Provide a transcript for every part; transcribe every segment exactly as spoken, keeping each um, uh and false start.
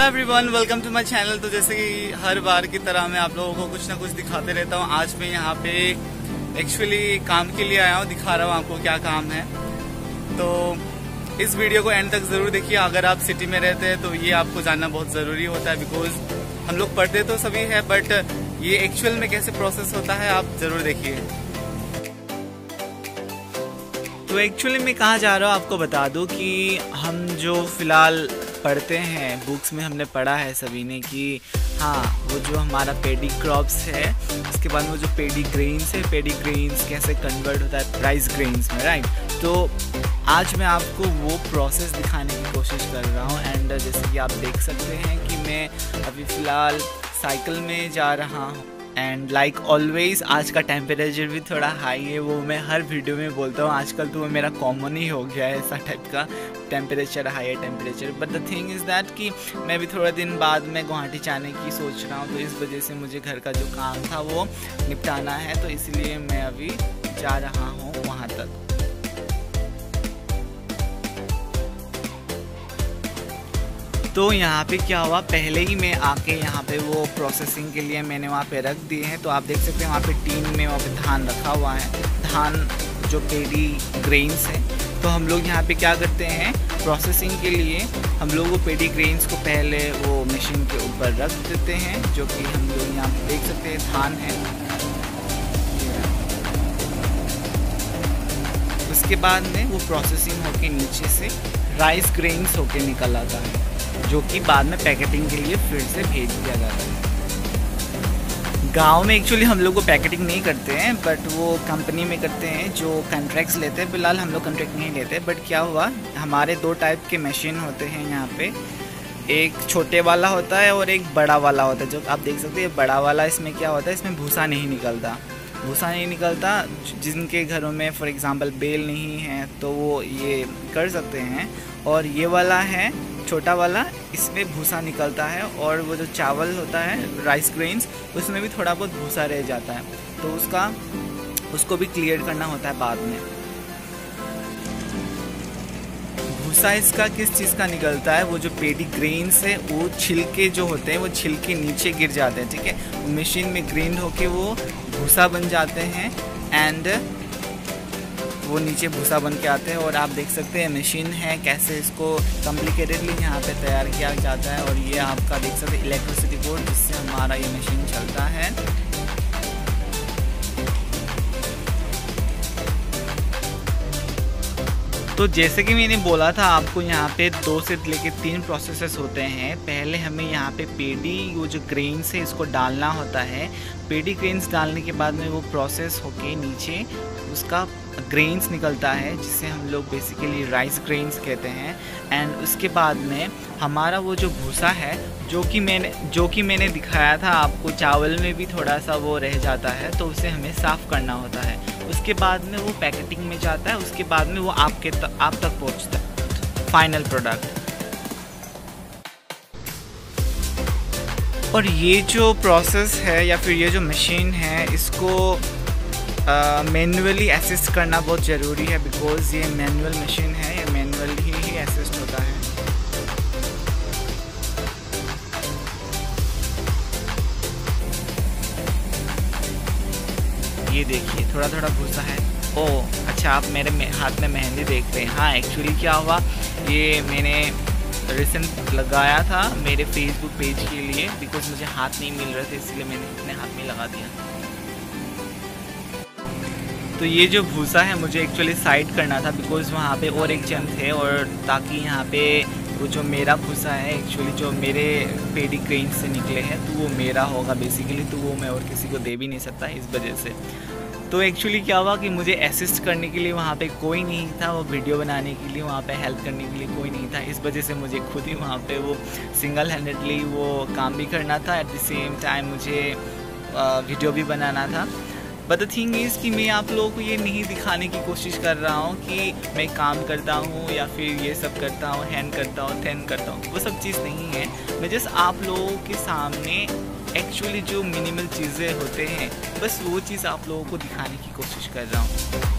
Hello everyone, welcome to my channel. तो जैसे कि हर बार की तरह मैं आप लोगों को कुछ ना कुछ दिखाते रहता हूँ। आज मैं यहाँ पे एक्चुअली काम के लिए आया हूँ, दिखा रहा हूँ आपको क्या काम है। तो इस वीडियो को एंड तक जरूर देखिए। अगर आप सिटी में रहते हैं तो ये आपको जानना बहुत जरूरी होता है, बिकॉज हम लोग पढ़ते तो सभी है, बट ये एक्चुअल में कैसे प्रोसेस होता है आप जरूर देखिए। तो एक्चुअली मैं कहाँ जा रहा हूँ आपको बता दूँ कि हम जो फिलहाल पढ़ते हैं, बुक्स में हमने पढ़ा है सभी ने कि हाँ वो जो हमारा पेडी क्रॉप्स है, उसके बाद वो जो पेडी ग्रेन्स है, पेडी ग्रेन्स कैसे कन्वर्ट होता है राइस ग्रेन्स में, राइट। तो आज मैं आपको वो प्रोसेस दिखाने की कोशिश कर रहा हूँ। एंड जैसे कि आप देख सकते हैं कि मैं अभी फ़िलहाल साइकिल में जा रहा हूँ। एंड लाइक ऑलवेज आज का टेम्परेचर भी थोड़ा हाई है, वो मैं हर वीडियो में बोलता हूँ। आजकल तो वो मेरा कॉमन ही हो गया है, ऐसा टाइप का टेम्परेचर, हाई है temperature. But the thing is that कि मैं भी थोड़ा दिन बाद में गुवाहाटी जाने की सोच रहा हूँ, तो इस वजह से मुझे घर का जो काम था वो निपटाना है, तो इसलिए मैं अभी जा रहा हूँ वहाँ तक। तो यहाँ पे क्या हुआ, पहले ही मैं आके यहाँ पे वो प्रोसेसिंग के लिए मैंने वहाँ पे रख दिए हैं। तो आप देख सकते हैं वहाँ पे टीन में वहाँ पे धान रखा हुआ है, धान जो पेडी ग्रेन्स है। तो हम लोग यहाँ पे क्या करते हैं, प्रोसेसिंग के लिए हम लोग वो पेडी ग्रेन्स को पहले वो मशीन के ऊपर रख देते हैं, जो कि हम लोग यहाँ पे देख सकते हैं धान है। उसके बाद में वो प्रोसेसिंग होके नीचे से राइस ग्रेन्स होके निकल आता है, जो कि बाद में पैकेटिंग के लिए फिर से भेज दिया जाता है। गांव में एक्चुअली हम लोग वो पैकेटिंग नहीं करते हैं, बट वो कंपनी में करते हैं जो कॉन्ट्रैक्ट्स लेते हैं। फिलहाल हम लोग कॉन्ट्रैक्ट नहीं लेते, बट क्या हुआ, हमारे दो टाइप के मशीन होते हैं यहाँ पे। एक छोटे वाला होता है और एक बड़ा वाला होता है। जो आप देख सकते हैं बड़ा वाला, इसमें क्या होता है, इसमें भूसा नहीं निकलता, भूसा नहीं निकलता। जिनके घरों में फॉर एग्ज़ाम्पल बेल नहीं है तो वो ये कर सकते हैं। और ये वाला है छोटा वाला, इसमें भूसा निकलता है, और वो जो चावल होता है राइस ग्रेन्स, उसमें भी थोड़ा बहुत भूसा रह जाता है, तो उसका उसको भी क्लियर करना होता है बाद में। भूसा इसका किस चीज़ का निकलता है, वो जो पेडी ग्रेन्स है वो छिलके जो होते हैं वो छिलके नीचे गिर जाते हैं, ठीक है। मशीन में ग्राइंड होके वो भूसा बन जाते हैं, एंड वो नीचे भूसा बन के आते हैं। और आप देख सकते हैं मशीन है कैसे इसको कॉम्प्लिकेटेडली यहाँ पे तैयार किया जाता है। और ये आपका देख सकते हैं इलेक्ट्रिसिटी बोर्ड, जिससे हमारा ये मशीन चलता है। तो जैसे कि मैंने बोला था आपको, यहाँ पे दो से लेके तीन प्रोसेसेस होते हैं। पहले हमें यहाँ पे पेडी वो जो ग्रेन्स है इसको डालना होता है। पेडी ग्रेन्स डालने के बाद में वो प्रोसेस होके नीचे उसका ग्रेन्स निकलता है, जिसे हम लोग बेसिकली राइस ग्रेन्स कहते हैं। एंड उसके बाद में हमारा वो जो भूसा है, जो कि मैंने जो कि मैंने दिखाया था आपको, चावल में भी थोड़ा सा वो रह जाता है, तो उसे हमें साफ़ करना होता है। उसके बाद में वो पैकेटिंग में जाता है, उसके बाद में वो आपके तक आप तक पहुंचता है फाइनल प्रोडक्ट। और ये जो प्रोसेस है या फिर ये जो मशीन है, इसको मैनुअली uh, असिस्ट करना बहुत ज़रूरी है, बिकॉज ये मैनुअल मशीन है, ये मैनुअली ही, ही असिस्ट होता है। ये देखिए थोड़ा थोड़ा भूसा है। ओह अच्छा, आप मेरे में, हाथ में मेहंदी देख रहे हैं। हाँ एक्चुअली क्या हुआ, ये मैंने रिसेंट लगाया था मेरे फेसबुक पेज के लिए, बिकॉज मुझे हाथ नहीं मिल रहे थे, इसलिए मैंने अपने हाथ में लगा दिया। तो ये जो भूसा है मुझे एक्चुअली साइड करना था, बिकॉज वहाँ पे और एक जन थे, और ताकि यहाँ पे वो जो मेरा भूसा है एक्चुअली जो मेरे पेडी ग्रेन से निकले हैं, तो वो मेरा होगा बेसिकली, तो वो मैं और किसी को दे भी नहीं सकता इस वजह से। तो एक्चुअली क्या हुआ कि मुझे असिस्ट करने के लिए वहाँ पे कोई नहीं था, वो वीडियो बनाने के लिए वहाँ पे हेल्प करने के लिए कोई नहीं था। इस वजह से मुझे खुद ही वहाँ पे वो सिंगल हैंडेडली वो काम भी करना था, एट द सेम टाइम मुझे वीडियो भी बनाना था। बट द थिंग इज़ कि मैं आप लोगों को ये नहीं दिखाने की कोशिश कर रहा हूँ कि मैं काम करता हूँ या फिर ये सब करता हूँ, हैंड करता हूँ, थैन करता हूँ, वो सब चीज़ नहीं है। मैं जस्ट आप लोगों के सामने एक्चुअली जो मिनिमल चीज़ें होते हैं, बस वो चीज़ आप लोगों को दिखाने की कोशिश कर रहा हूँ।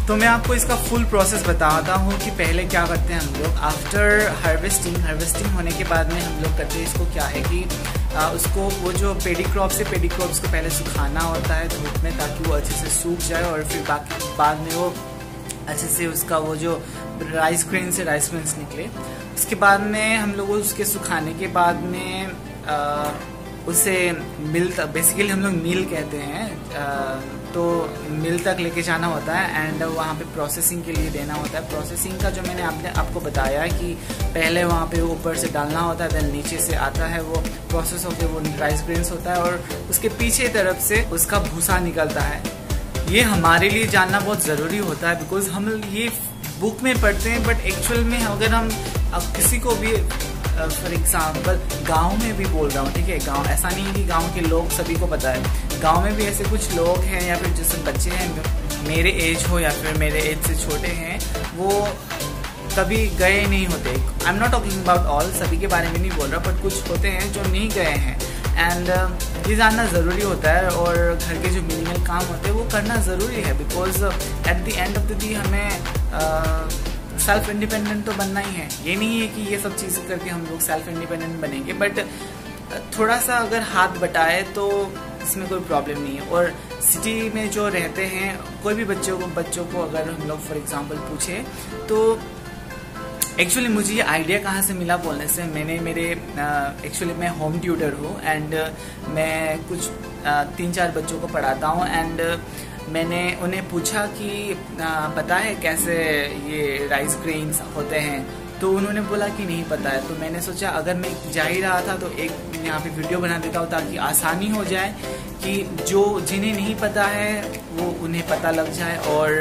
तो मैं आपको इसका फुल प्रोसेस बताता हूँ कि पहले क्या करते हैं हम लोग। आफ्टर हार्वेस्टिंग हार्वेस्टिंग होने के बाद में हम लोग करते हैं इसको क्या है कि आ, उसको वो जो पेडी क्रॉप से पेडी क्रॉप्स को पहले सुखाना होता है धूप में, ताकि वो अच्छे से सूख जाए और फिर बाकी बाद में वो अच्छे से उसका वो जो राइस ग्रेन से राइस ग्रेन्स निकले। उसके बाद में हम लोग उसके सुखाने के बाद में आ, उसे मिल तक, बेसिकली हम लोग मिल कहते हैं, आ, तो मिल तक लेके जाना होता है एंड वहाँ पे प्रोसेसिंग के लिए देना होता है। प्रोसेसिंग का जो मैंने आपने आपको बताया कि पहले वहाँ पे ऊपर से डालना होता है, देन नीचे से आता है वो प्रोसेस होकर वो राइस ग्रेन्स होता है और उसके पीछे तरफ से उसका भूसा निकलता है। ये हमारे लिए जानना बहुत ज़रूरी होता है बिकॉज हम ये बुक में पढ़ते हैं, बट एक्चुअल में अगर हम अब किसी को भी फॉर एग्जाम्पल गांव में भी बोल रहा हूँ, ठीक है, गांव ऐसा नहीं है कि गांव के लोग सभी को पता है, गांव में भी ऐसे कुछ लोग हैं या फिर जैसे बच्चे हैं मेरे एज हो या फिर मेरे एज से छोटे हैं, वो कभी गए नहीं होते। I am not talking about all, सभी के बारे में नहीं बोल रहा, बट कुछ होते हैं जो नहीं गए हैं एंड uh, ये जानना ज़रूरी होता है और घर के जो मिनिमल काम होते हैं वो करना ज़रूरी है because at the end of the day हमें सेल्फ इंडिपेंडेंट तो बनना ही है। ये नहीं है कि ये सब चीज़ें करके हम लोग सेल्फ इंडिपेंडेंट बनेंगे, बट थोड़ा सा अगर हाथ बटाए तो इसमें कोई प्रॉब्लम नहीं है। और सिटी में जो रहते हैं कोई भी बच्चों को बच्चों को अगर हम लोग फॉर एग्जांपल पूछे तो एक्चुअली मुझे ये आइडिया कहाँ से मिला बोलने से, मैंने मेरे एक्चुअली uh, मैं होम ट्यूटर हूँ एंड uh, मैं कुछ uh, तीन चार बच्चों को पढ़ाता हूँ एंड uh, मैंने उन्हें पूछा कि uh, पता है कैसे ये राइस ग्रेन्स होते हैं, तो उन्होंने बोला कि नहीं पता है। तो मैंने सोचा अगर मैं जा ही रहा था तो एक यहाँ पे वीडियो बना देता हूँ ताकि आसानी हो जाए कि जो जिन्हें नहीं पता है वो उन्हें पता लग जाए। और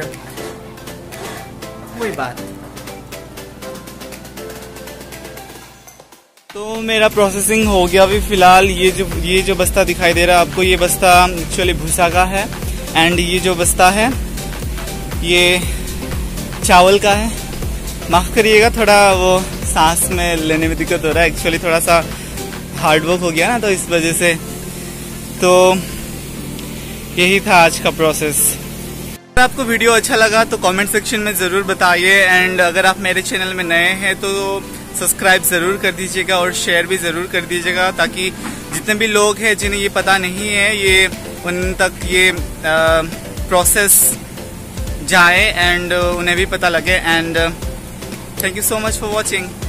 वही बात, तो मेरा प्रोसेसिंग हो गया अभी फ़िलहाल। ये जो ये जो बस्ता दिखाई दे रहा है आपको, ये बस्ता एक्चुअली भूसा का है एंड ये जो बस्ता है ये चावल का है। माफ़ करिएगा, थोड़ा वो सांस में लेने में दिक्कत हो रहा है, एक्चुअली थोड़ा सा हार्ड वर्क हो गया ना, तो इस वजह से। तो यही था आज का प्रोसेस। अगर आपको वीडियो अच्छा लगा तो कमेंट सेक्शन में ज़रूर बताइए एंड अगर आप मेरे चैनल में नए हैं तो सब्सक्राइब ज़रूर कर दीजिएगा और शेयर भी ज़रूर कर दीजिएगा ताकि जितने भी लोग हैं जिन्हें ये पता नहीं है ये उन तक ये प्रोसेस जाए एंड उन्हें भी पता लगे। And thank you so much for watching.